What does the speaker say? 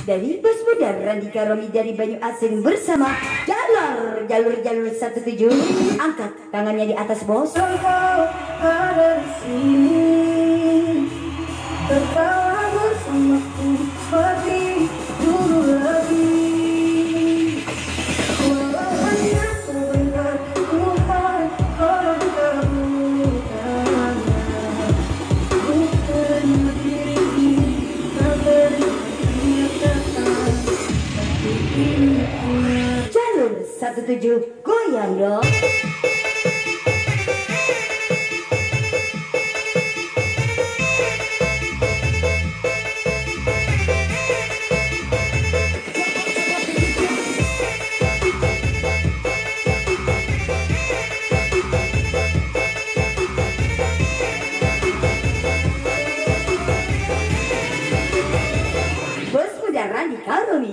dari Bos Muda Randika Romi dari Banyu Asin bersama jalur 17. Angkat tangannya di atas, bos. Engkau ada di sini, tertawa bersamaku seperti dulu lagi. Walau hanya sebentar, lupa orang kamu tangannya. Ku terima diri, tak beri kenyataan. Tapi ini Jalur 17 goyang dong. Bos Muda Randika Romi.